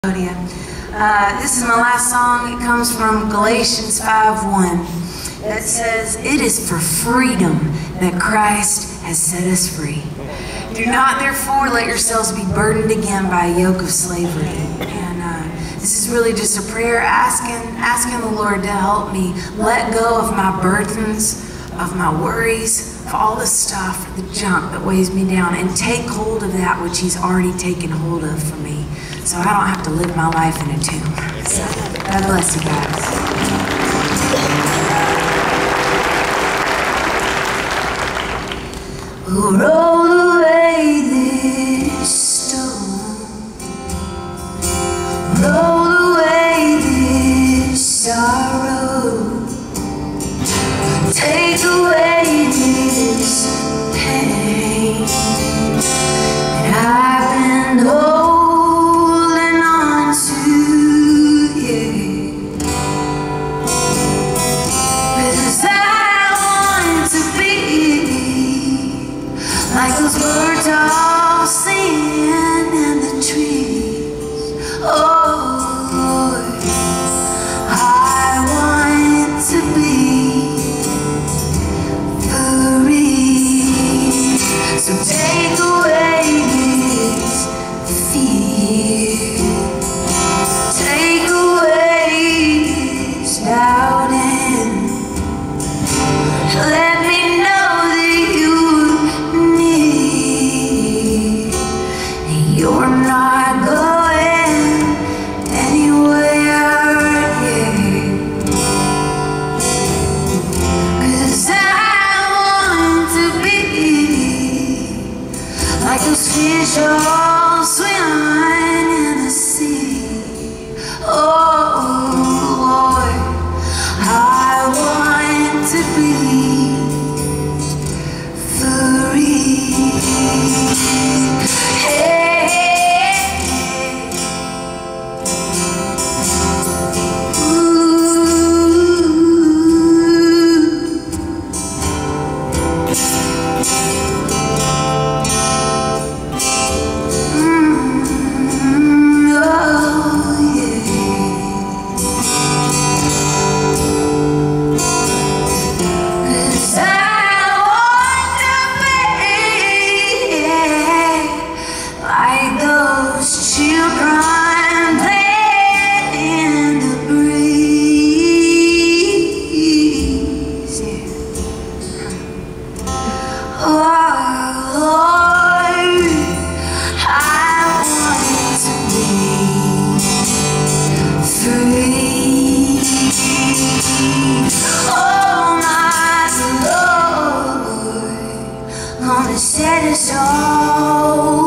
This is my last song. It comes from Galatians 5:1 that says, "It is for freedom that Christ has set us free. Do not therefore let yourselves be burdened again by a yoke of slavery." And this is really just a prayer asking the Lord to help me let go of my burdens, of my worries, of all the stuff, the junk that weighs me down, and take hold of that which He's already taken hold of for me, so I don't have to live my life in a tomb. So, God bless you guys. Roll away this stone, roll away this sorrow, take away this pain that I've been holding on to, yeah. 'Cause I want to be like those birds all singing in the trees. Oh Lord, I want to be free. So take away this fear, take away this doubting. Let me know that you're near, and you're not going anywhere, yeah. 'Cause I want to be like those fish all swimming in the sea. Oh Lord, I want to be free. Hey, oh yeah. 'Cause I want to be like those children playing in the breeze, yeah. Oh Lord, I want to be free. Oh my Lord, gonna set us all